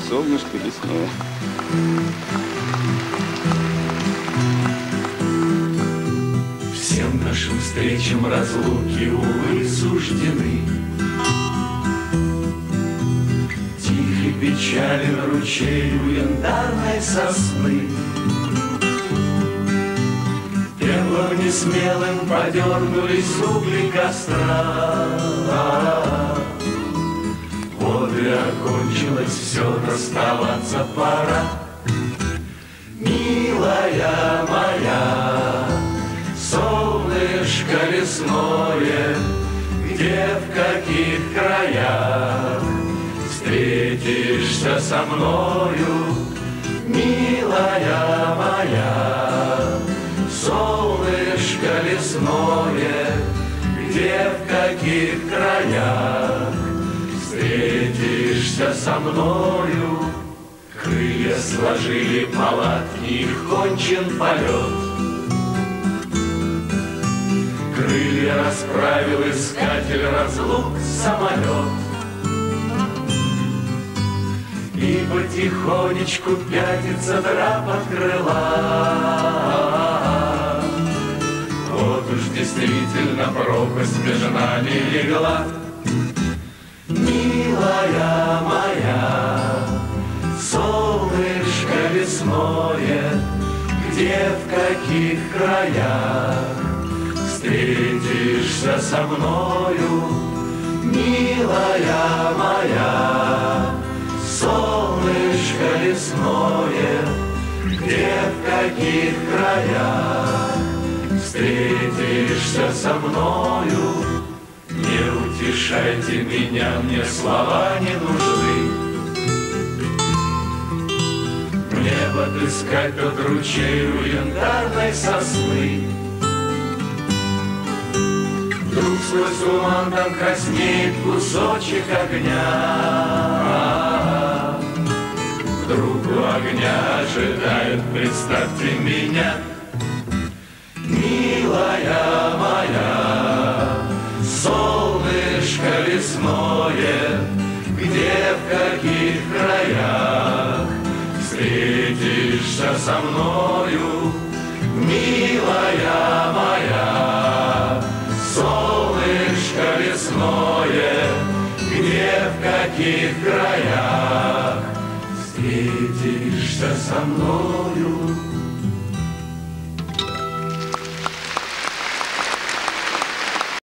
солнышко лесное. Всем нашим встречам разлуки, увы, суждены. Тихий печален ручей у янтарной сосны. Пеплом несмелым подернулись угли костра. Воды окончилось, все, расставаться пора. Милая моя, солнышко лесное, где, в каких краях встретишься со мною, милая моя, солнышко лесное, где, в каких краях встретишься со мною. Крылья сложили палатки, их кончен полет. Крылья расправил искатель разлук самолет. И потихонечку пятится драп от крыла. Вот уж действительно пропасть между нами легла. Милая моя, солнышко лесное, где, в каких краях встретишься со мною, милая моя, солнышко лесное, где, в каких краях встретишься со мною. Не утешайте меня, мне слова не нужны. Мне подыскать тот ручей у янтарной сосны. Вдруг сквозь туман там краснеет кусочек огня. Вдруг у огня ожидает, представьте меня, милая моя, солнышко лесное, где, в каких краях встретишься со мною, милая моя, солнышко лесное, где, в каких краях встретишься со мною.